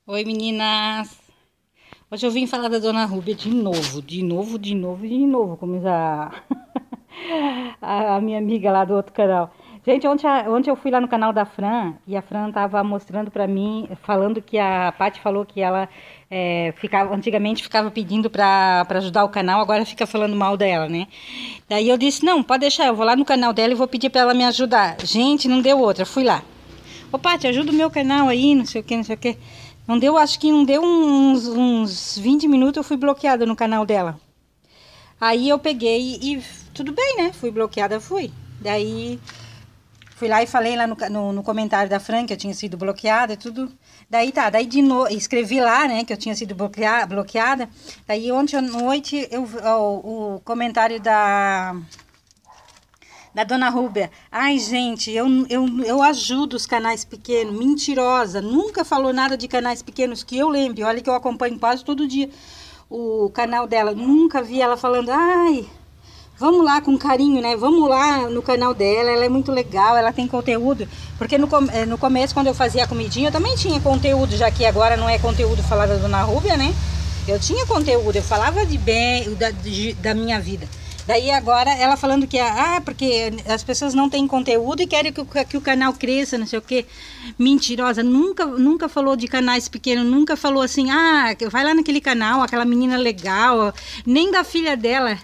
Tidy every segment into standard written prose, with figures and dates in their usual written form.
Oi, meninas! Hoje eu vim falar da Dona Rúbia de novo, como diz a minha amiga lá do outro canal. Gente, ontem eu fui lá no canal da Fran e a Fran tava mostrando pra mim, falando que a Paty falou que ela antigamente ficava pedindo pra ajudar o canal, agora fica falando mal dela, né? Daí eu disse, não, pode deixar, eu vou lá no canal dela e vou pedir pra ela me ajudar. Gente, não deu outra, fui lá. Ô, Paty, ajuda o meu canal aí, não sei o que, não sei o que. Não deu, acho que não deu uns 20 minutos, eu fui bloqueada no canal dela. Aí eu peguei e tudo bem, né? Fui bloqueada, fui. Daí fui lá e falei lá no comentário da Fran que eu tinha sido bloqueada e tudo. Daí tá, daí de novo, escrevi lá, né, que eu tinha sido bloqueada. Daí ontem à noite o comentário da Dona Rúbia. Ai, gente, eu ajudo os canais pequenos. Mentirosa. Nunca falou nada de canais pequenos que eu lembre. Olha que eu acompanho quase todo dia o canal dela. Nunca vi ela falando, ai, vamos lá com carinho, né? Vamos lá no canal dela. Ela é muito legal, ela tem conteúdo. Porque no começo, quando eu fazia a comidinha, eu também tinha conteúdo, já que agora não é conteúdo falar da Dona Rúbia, né? Eu tinha conteúdo, eu falava de bem da minha vida. Daí agora ela falando que porque as pessoas não têm conteúdo e querem que o canal cresça, não sei o que. Mentirosa, nunca falou de canais pequenos, nunca falou assim, vai lá naquele canal, aquela menina legal, nem da filha dela.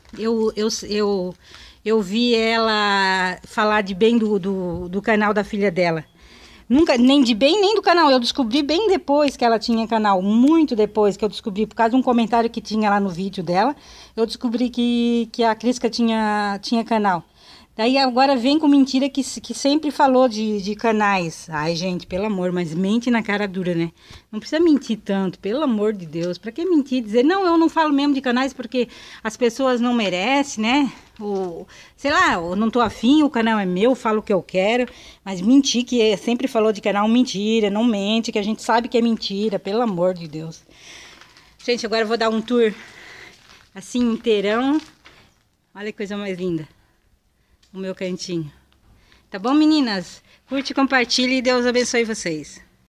Eu vi ela falar de bem do canal da filha dela. Nunca, nem de bem, nem do canal. Eu descobri bem depois que ela tinha canal. Muito depois que eu descobri, por causa de um comentário que tinha lá no vídeo dela. Eu descobri que a Crisca tinha canal. Daí agora vem com mentira que sempre falou de canais. Ai, gente, pelo amor, mas mente na cara dura, né? Não precisa mentir tanto, pelo amor de Deus. Pra que mentir? Dizer, não, eu não falo mesmo de canais porque as pessoas não merecem, né? Ou, sei lá, eu não tô afim, o canal é meu, falo o que eu quero. Mas mentir, que sempre falou de canal, mentira, não mente, que a gente sabe que é mentira, pelo amor de Deus. Gente, agora eu vou dar um tour assim inteirão. Olha que coisa mais linda. O meu cantinho. Tá bom, meninas? Curte, compartilhe e Deus abençoe vocês.